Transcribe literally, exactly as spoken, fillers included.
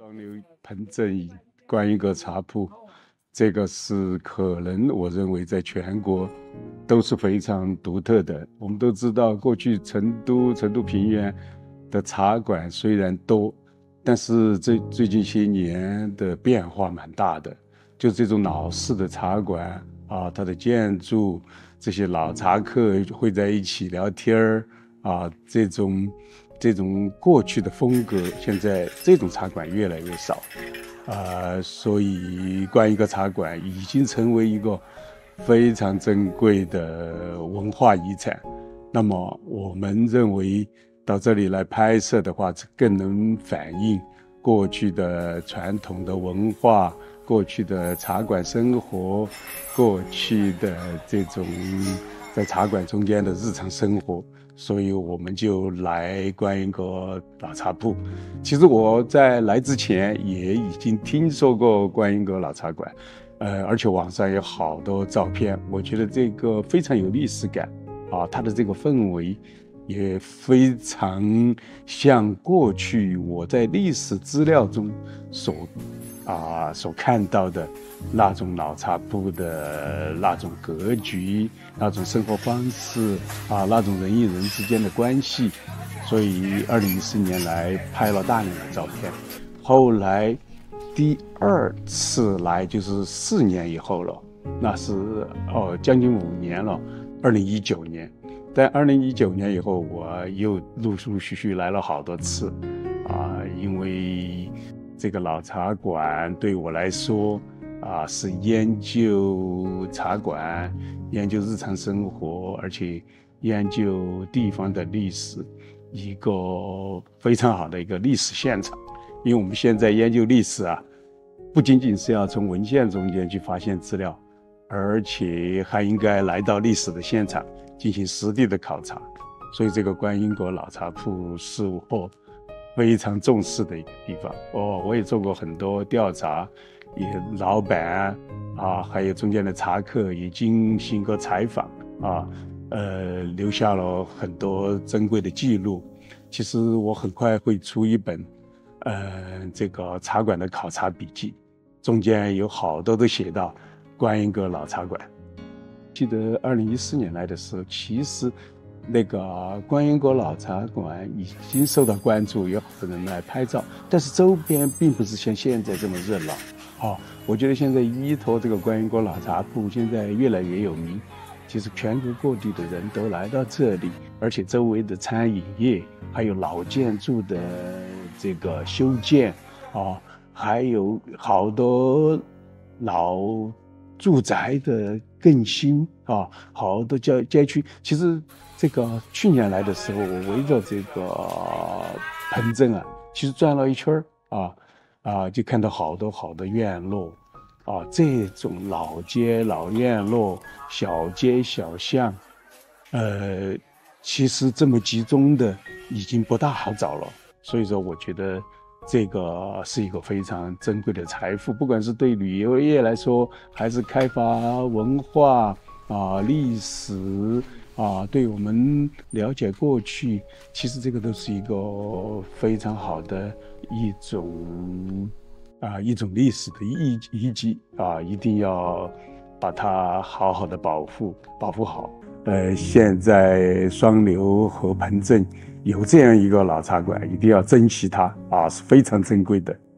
双流盆镇观音阁茶铺，这个是可能我认为在全国都是非常独特的。我们都知道，过去成都成都平原的茶馆虽然多，但是这最近些年的变化蛮大的。就这种老式的茶馆啊，它的建筑，这些老茶客会在一起聊天儿啊，这种这种过去的风格，现在这种茶馆越来越少，啊，所以观音阁茶馆已经成为一个非常珍贵的文化遗产。那么我们认为到这里来拍摄的话，更能反映过去的传统的文化，过去的茶馆生活，过去的这种在茶馆中间的日常生活，所以我们就来观音阁老茶铺。其实我在来之前也已经听说过观音阁老茶馆，呃，而且网上有好多照片，我觉得这个非常有历史感啊，它的这个氛围也非常像过去我在历史资料中所啊所看到的那种老茶铺的那种格局，那种生活方式啊，那种人与人之间的关系。所以二零一四年来拍了大量的照片，后来第二次来就是四年以后了，那是哦将近五年了，二零一九年。在二零一九年以后，我又陆陆续续来了好多次，啊，因为这个老茶馆对我来说，啊，是研究茶馆、研究日常生活，而且研究地方的历史，一个非常好的一个历史现场。因为我们现在研究历史啊，不仅仅是要从文献中间去发现资料，而且还应该来到历史的现场进行实地的考察。所以这个观音阁老茶铺是我非常重视的一个地方。哦，我也做过很多调查，也老板啊，还有中间的茶客也进行过采访啊，呃，留下了很多珍贵的记录。其实我很快会出一本，呃，这个茶馆的考察笔记，中间有好多都写到观音阁老茶馆。记得二零一四年来的时候，其实那个观音阁老茶馆已经受到关注，有好多人来拍照，但是周边并不是像现在这么热闹。好、哦，我觉得现在依托这个观音阁老茶铺现在越来越有名，其实全国各地的人都来到这里，而且周围的餐饮业，还有老建筑的这个修建啊、哦，还有好多老住宅的更新啊，好多街街区。其实这个去年来的时候，我围着这个盆镇啊，其实转了一圈啊啊，就看到好多好的院落啊，这种老街老院落、小街小巷，呃，其实这么集中的已经不大好找了。所以说，我觉得这个是一个非常珍贵的财富，不管是对旅游业来说，还是开发文化啊、历史啊，对我们了解过去，其实这个都是一个非常好的一种啊一种历史的遗遗迹啊，一定要把它好好的保护保护好。呃，现在双流和盆镇有这样一个老茶馆，一定要珍惜它啊，是非常珍贵的。